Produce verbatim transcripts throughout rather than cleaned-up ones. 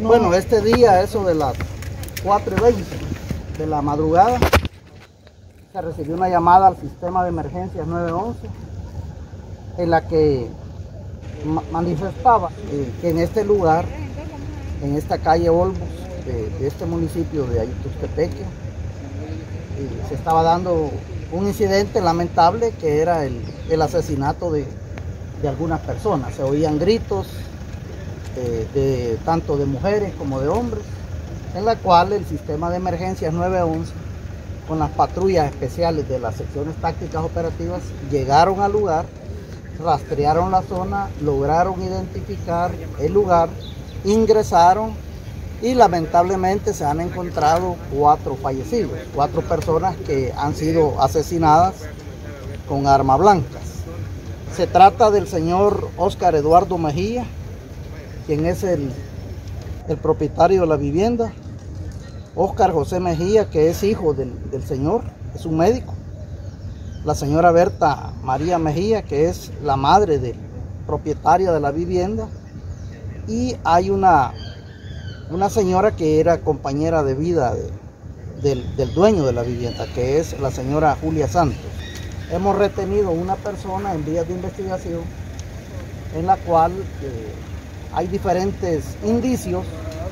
No. Bueno, este día, eso de las cuatro y veinte de la madrugada, se recibió una llamada al sistema de emergencias nueve once en la que ma manifestaba eh, que en este lugar, en esta calle Olmos de, de este municipio de Ayutuxtepeque, eh, se estaba dando un incidente lamentable que era el, el asesinato de, de algunas personas. Se oían gritos de, de, tanto de mujeres como de hombres, en la cual el sistema de emergencias nueve once con las patrullas especiales de las secciones tácticas operativas llegaron al lugar, rastrearon la zona, lograron identificar el lugar, ingresaron y lamentablemente se han encontrado cuatro fallecidos, cuatro personas que han sido asesinadas con armas blancas. Se trata del señor Óscar Eduardo Mejía, quien es el, el propietario de la vivienda, Óscar José Mejía, que es hijo del, del señor, es un médico, la señora Berta María Mejía, que es la madre del propietario de la vivienda, y hay una, una señora que era compañera de vida de, del, del dueño de la vivienda, que es la señora Julia Santos. Hemos retenido una persona en vías de investigación en la cual eh, hay diferentes indicios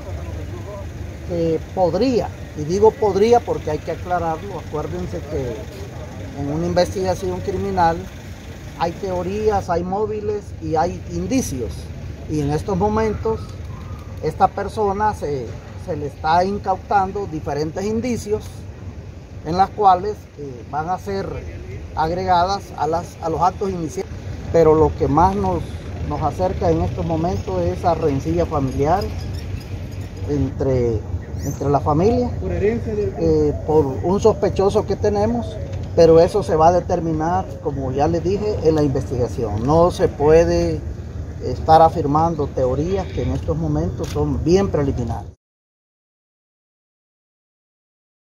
que podría, y digo podría porque hay que aclararlo, acuérdense que en una investigación criminal hay teorías, hay móviles y hay indicios, y en estos momentos esta persona se, se le está incautando diferentes indicios en las cuales eh, van a ser agregadas a, las, a los actos iniciales, pero lo que más nos, nos acerca en estos momentos es esa rencilla familiar entre, entre la familia, por, herencia del... eh, por un sospechoso que tenemos, pero eso se va a determinar, como ya les dije, en la investigación. No se puede estar afirmando teorías que en estos momentos son bien preliminares.